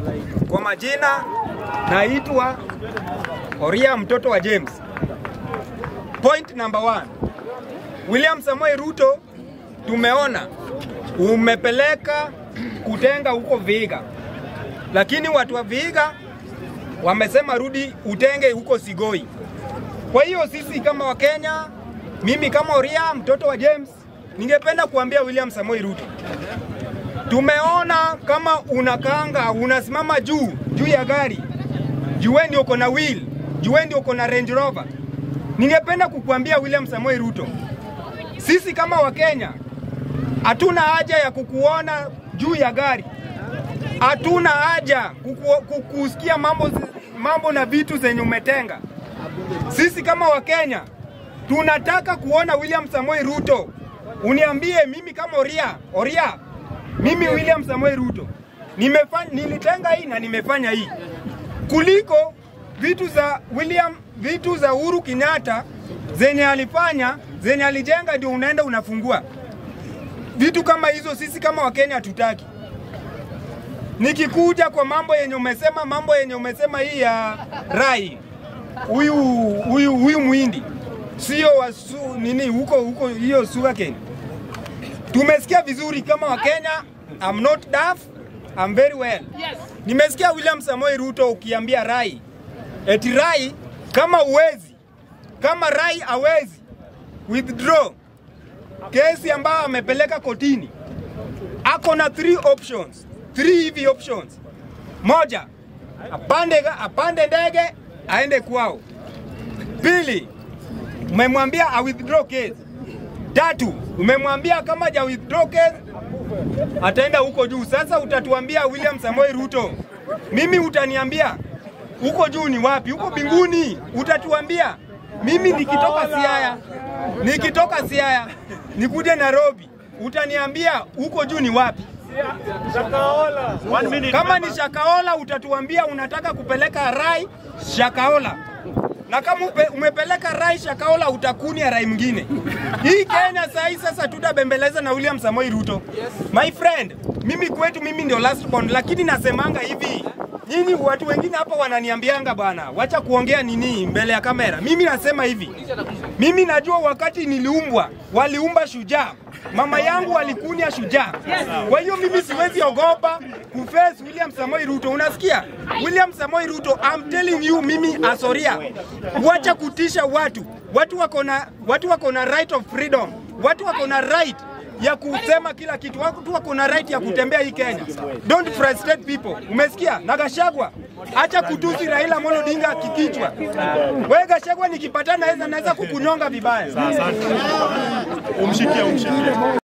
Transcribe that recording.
Kwa majina naitwa Woria, mtoto wa James. Point number 1. William Samoei Ruto, tumeona umepeleka kutenga huko Vihiga. Lakini watu wa Vihiga wamesema rudi utenge huko Sigoi. Kwa hiyo sisi kama Wakenya, mimi kama Woria, mtoto wa James, ningependa kuambia William Samoei Ruto, tumeona kama unakanga, unasimama juu ya gari. Jue ndio uko na wheel, jue ndio uko na Range Rover. Ningependa kukuambia William Samoei Ruto, sisi kama Wakenya hatuna haja ya kukuona juu ya gari. Hatuna haja kukusikia mambo na vitu zenye umetenga. Sisi kama Wakenya tunataka kuona William Samoei Ruto uniambie, mimi kama Woria, mimi William Samoei Ruto nilitenga hii na nimefanya hii, kuliko vitu za Uhuru Kenyatta zenye alifanya, zenye alijenga ndio unaenda unafungua. Vitu kama hizo sisi kama Wakenya hatutaki. Nikikuja kwa mambo yenye umesema hii ya Rai, huyu Muhindi sio nini huko hiyo sugarcane. Tumesikia vizuri kama Wakenya. I'm not deaf, I'm very well. Yes. Nimesikia William Samoei Ruto ukiambia Rai, eti Rai kama Rai hawezi withdraw kesi ambayo amepeleka kotini, ako na 3 hivi options. Moja, apande ndege aende kwao. Pili, umemwambia a withdraw case. Tatu, umemwambia kama ja withdraw case ataenda huko juu. Sasa utatuambia William Samoei Ruto, mimi utaniambia huko juu ni wapi? Huko mbinguni. Utatuambia mimi nikitoka Siaya nikuje Nairobi, utaniambia huko juu ni wapi? Shakahola. Kama ni Shakahola utatuambia unataka kupeleka Rai Shakahola. Na kama umepeleka Rai Shakahola utakunia Rai mwingine. Hii Kenya sasa tutabembeleza na William Samoei Ruto. My friend, mimi kwetu mimi ndio last born, lakini nasemanga hivi, nyinyi watu wengine hapa wananiambianga bwana, wacha kuongea nini mbele ya kamera. Mimi nasema hivi, mimi najua wakati niliumbwa, waliumba shujaa. Mama yangu alikunia shujaa. Kwa hiyo mimi siwezi ogopa kuface William Samoei Ruto. Unasikia? William Samoei Ruto, I'm telling you, mimi asoria. Wacha kutisha watu. Watu wako na right of freedom. Watu wako na right ya kusema kila kitu. Watu wako na right ya kutembea hii Kenya. Don't frustrate people. Umesikia? Na Gachagua, acha kutusi Raila Odinga kikichwa. Wewe Gachagua nikipatana naweza kukunyonga vibaya. Umshikia.